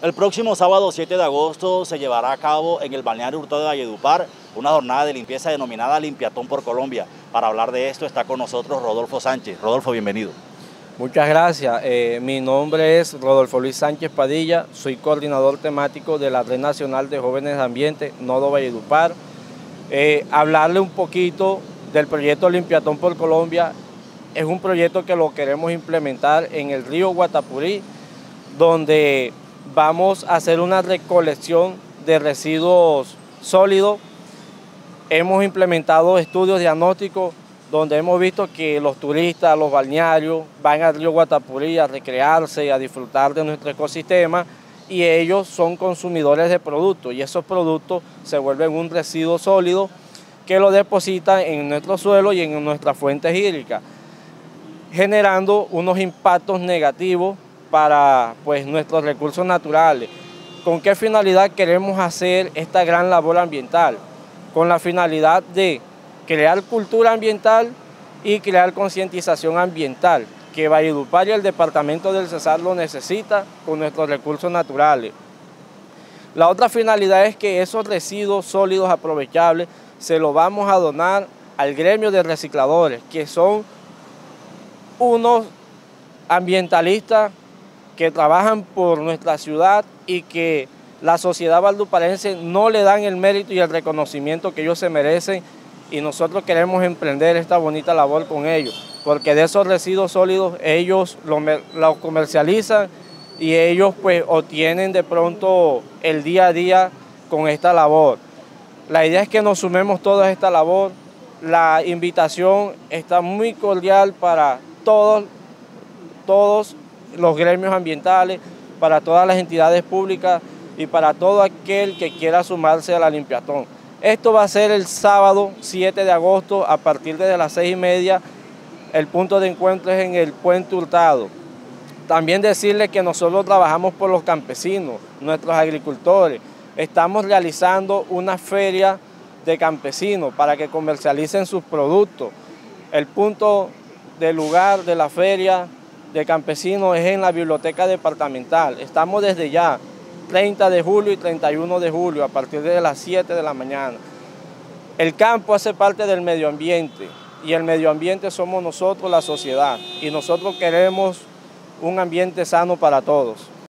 El próximo sábado 7 de agosto se llevará a cabo en el balneario Hurtado de Valledupar una jornada de limpieza denominada Limpiatón por Colombia. Para hablar de esto está con nosotros Rodolfo Sánchez. Rodolfo, bienvenido. Muchas gracias. Mi nombre es Rodolfo Luis Sánchez Padilla, soy coordinador temático de la Red Nacional de Jóvenes de Ambiente, Nodo Valledupar. Hablarle un poquito del proyecto Limpiatón por Colombia. Es un proyecto que lo queremos implementar en el río Guatapurí, donde vamos a hacer una recolección de residuos sólidos. Hemos implementado estudios diagnósticos donde hemos visto que los turistas, los balnearios, van al río Guatapurí a recrearse y a disfrutar de nuestro ecosistema, y ellos son consumidores de productos, y esos productos se vuelven un residuo sólido que lo depositan en nuestro suelo y en nuestras fuentes hídricas, generando unos impactos negativos para nuestros recursos naturales. ¿Con qué finalidad queremos hacer esta gran labor ambiental? Con la finalidad de crear cultura ambiental y crear concientización ambiental, que Valledupar y el departamento del Cesar lo necesita con nuestros recursos naturales. La otra finalidad es que esos residuos sólidos aprovechables se los vamos a donar al gremio de recicladores, que son unos ambientalistas que trabajan por nuestra ciudad y que la sociedad valduparense no le dan el mérito y el reconocimiento que ellos se merecen, y nosotros queremos emprender esta bonita labor con ellos, porque de esos residuos sólidos ellos los comercializan y ellos obtienen de pronto el día a día con esta labor. La idea es que nos sumemos todos a esta labor. La invitación está muy cordial para todos los gremios ambientales, para todas las entidades públicas y para todo aquel que quiera sumarse a la Limpiatón. Esto va a ser el sábado 7 de agosto a partir de las 6:30. El punto de encuentro es en el Puente Hurtado. También decirles que nosotros trabajamos por los campesinos, nuestros agricultores. Estamos realizando una feria de campesinos para que comercialicen sus productos. El punto del lugar de la feria de campesinos es en la biblioteca departamental. Estamos desde ya, 30 de julio y 31 de julio, a partir de las 7 de la mañana. El campo hace parte del medio ambiente, y el medio ambiente somos nosotros, la sociedad, y nosotros queremos un ambiente sano para todos.